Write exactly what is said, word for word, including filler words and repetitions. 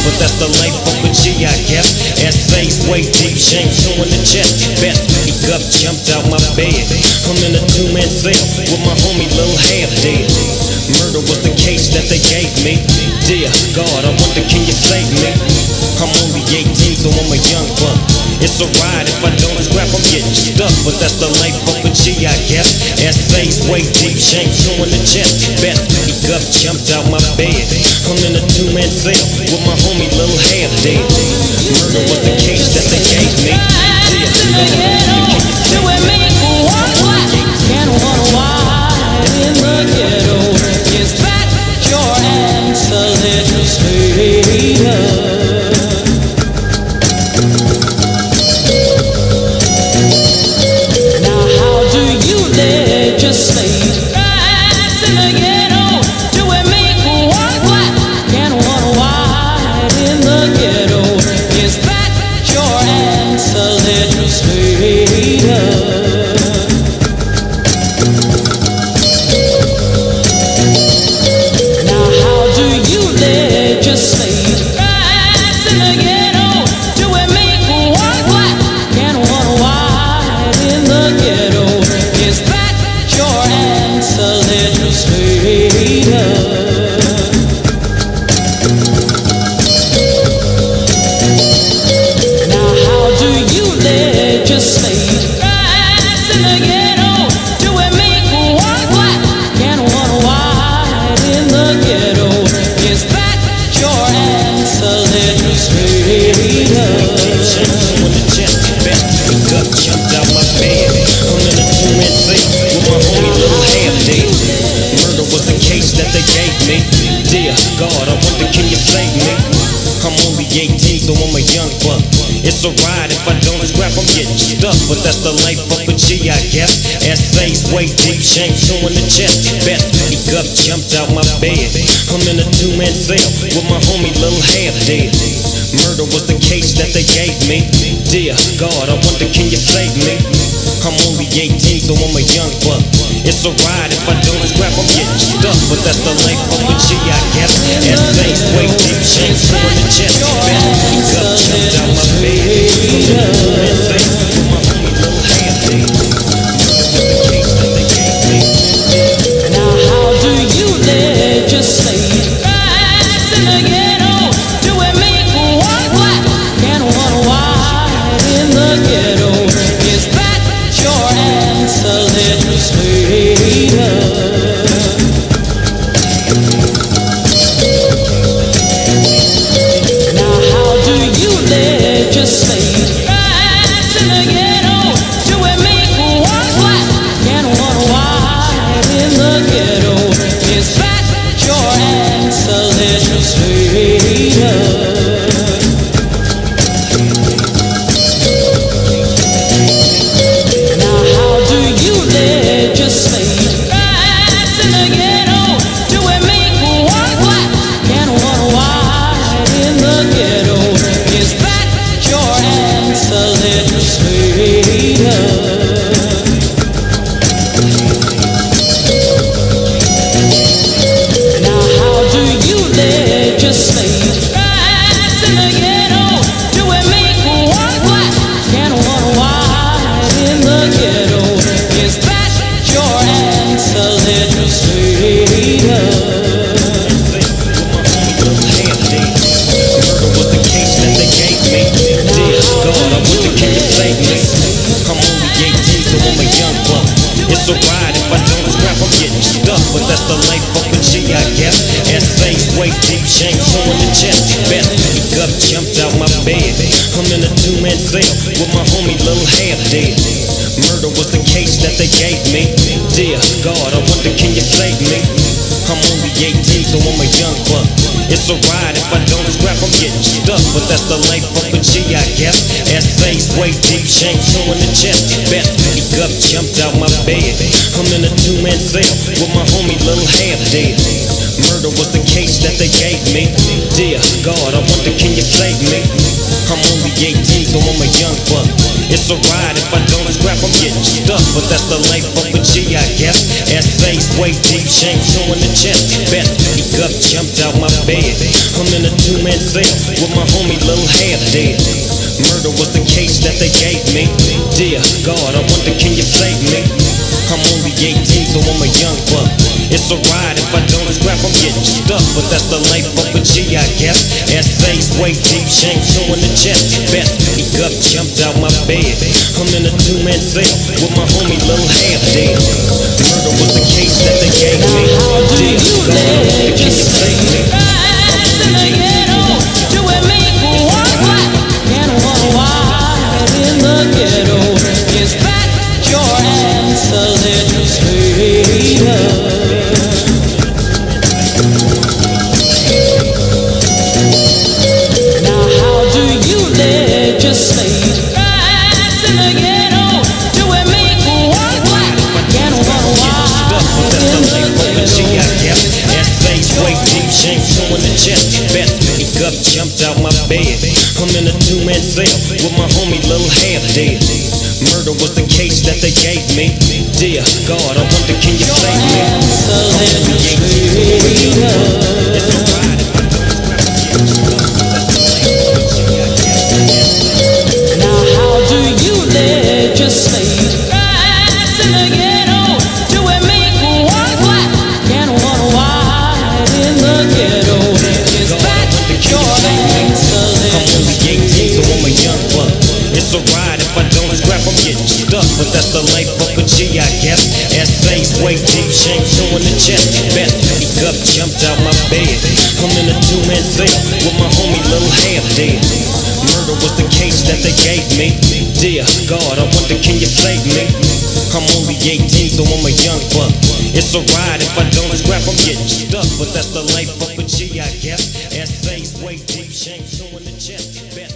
but that's the life of a G, I guess. Essays way deep, shame showing the chest. Best speak up, jumped out my bed. I'm in a two-man cell with my homie Lil Half Dead. Murder was the case that they gave me. Dear God, I wonder can you save me? I'm only eighteen, so I'm a young buck. It's a ride, if I don't scrap, I'm getting stuck. But that's the life of a G, I guess. Essays way deep, shame showing the chest. Best speak up, jumped out my bed. I'm in a two-man cell with my homie Lil Half Dead. Murder was the case that they gave me. Dear God, do it make one black and one white in the ghetto? Is that your answer, legislator? It's a ride, if I don't scrap, I'm getting stuck. But that's the life of a G, I guess. Essays way deep, shame showing the chest. Best speak up, jumped out my bed. I'm in a two-man cell with my homie Lil Half Dead. Murder was the case that they gave me. Dear God, I wonder can you save me? I'm only eighteen, so I'm a young buck. It's a ride, if I don't scrap, I'm getting stuck. But that's the life of a G, I guess. Essays way deep, shame showing the chest. Best speak up, jumped out my bed. Now how do you legislate? Rats in the ghetto, do it make one black and one white in the ghetto? Is that your answer, legislator? Now how do you legislate? Rats in the ghetto, do it make one black and one white in the ghetto? Is that your answer, legislator? Now how do you legislate? Rats in the ghetto, do it make one black and one white in the ghetto? Is that your answer, legislator? Now how do you legislate? Rats in the ghetto, do it make one black and one white in the ghetto? Is that your answer, legislator? Murder was the case that they gave me. Dear God, I wonder can you save me? I'm only eighteen, so I'm a young buck. It's a ride, if I don't scrap, I'm getting stuck. But that's the life of a G, I guess. Essays way deep, shame showing the chest. Best speak up, jumped out my bed. I'm in a two-man cell with my homie Lil Half Dead. Murder was the case that they gave me. Dear God, I wonder can you save me? I'm only eighteen, so I'm a young buck. It's a ride, if I don't scrap, I'm getting stuck. But that's the life of a G, I guess. Essays way deep, shame showing the chest. Best speak up, jumped out my bed. I'm in a two-man cell with my homie Lil Half Dead. Murder was the case that they gave me. Dear God, I wonder can you save me? I'm only eighteen, so I'm a young buck. It's a ride if I don't scrap, I'm getting stuck. But that's the life of a G, I guess. Essays way deep, shame showing the chest. Best he up, jumped out my bed. I'm in a two-man cell with my homie little hair dead. Murder was the case that they gave me. Dear God, I wonder can you save me? I'm only eighteen, so I'm a young buck. It's a ride if I don't scrap, I'm getting stuck. But that's the life of a G, I guess. Essays way deep, shame showing the chest. Best he up, jumped out my bed. I'm in a two-man cell with my homie little hair dead. Murder was the case that they gave me. Dear God, I wonder can you save me? Rise in the ghetto, do it make one black and one white in the ghetto. Is that your answer, legislator? Now how do you legislate? Rise in the ghetto, do it make one black and one white in the ghetto? Essays way deep, shame showing the chest. Best he up, jumped out my bed. I'm in a two-man cell with my homie little hair dead. Murder was the case that they gave me. Dear God, I wonder can you save me? Now how do you legislate? Rise in the ghetto, do it make one black and one white in the ghetto? Is that your answer, legislator? I'm a young buck. It's a ride if I don't scrap, I'm getting stuck. But that's the life of a G, I guess. Essays way deep, shame showing the chest. Best he up, jumped out my bed. I'm in a two-man cell with my homie little hair dead. Murder was the case that they gave me. Dear God, I wonder can you save me? I'm only eighteen, so I'm a young buck. It's a ride if I don't scrap, I'm getting stuck. But that's the life of a G, I guess. Essays way deep, shame showing the chest. Best